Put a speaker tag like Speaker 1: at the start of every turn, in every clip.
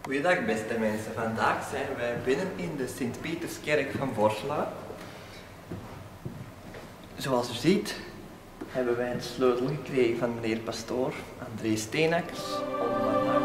Speaker 1: Goeiedag beste mensen, vandaag zijn wij binnen in de Sint-Pieterskerk van Vorselaar. Zoals u ziet hebben wij een sleutel gekregen van meneer pastoor André Steenakkers om vandaag...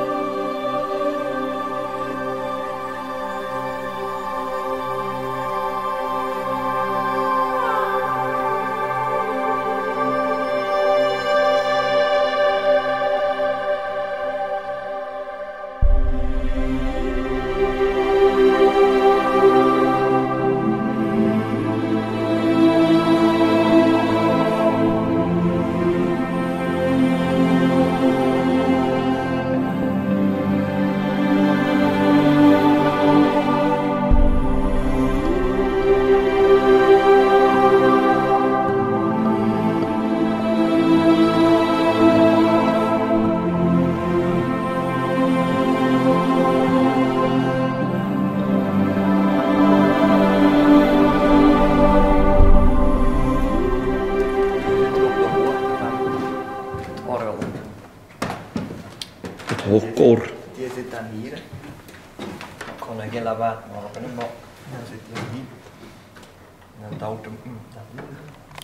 Speaker 2: Het hoogkoor.
Speaker 1: Die zit dan hier. Ik kon er geen lawaai maken, maar dan zit hij hier. En dan duwt hem naar voren.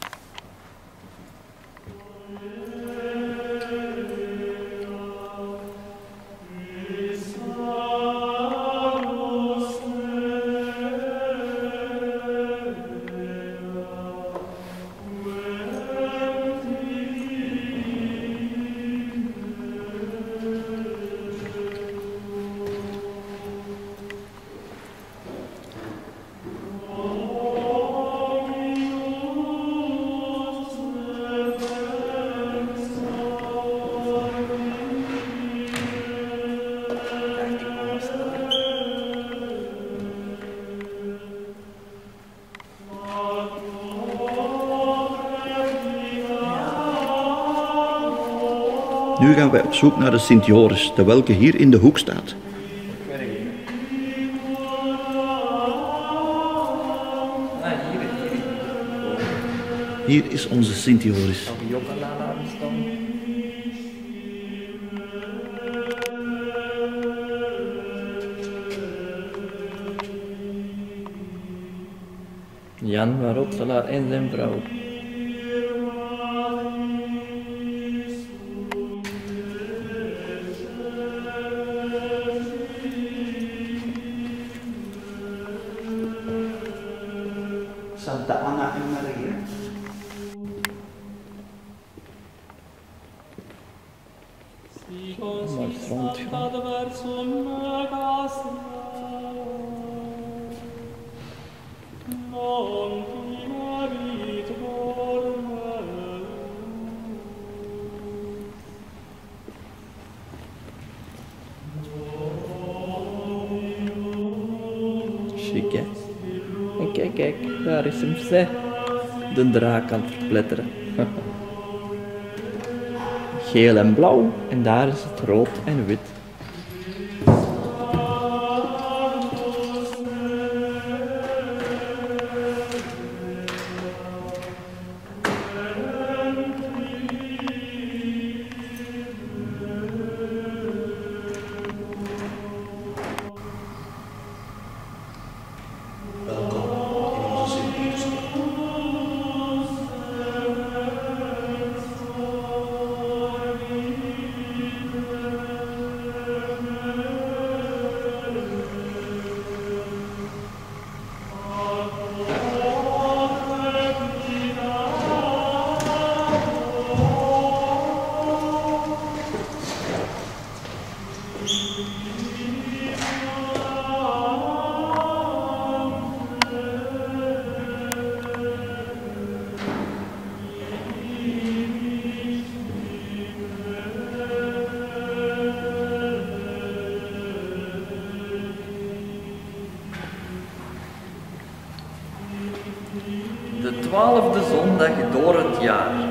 Speaker 2: Nu gaan wij op zoek naar de Sint Joris, de welke hier in de hoek staat. Hier is onze Sint Joris.
Speaker 1: Jan van Rotselaar en zijn vrouw.
Speaker 2: Santa Anna en Maria.
Speaker 1: Mooi strandje. Chic, hè? En kijk, kijk, daar is hem, ze. De draak aan het verpletteren. Geel en blauw, en daar is het rood en wit. De 12e zondag door het jaar.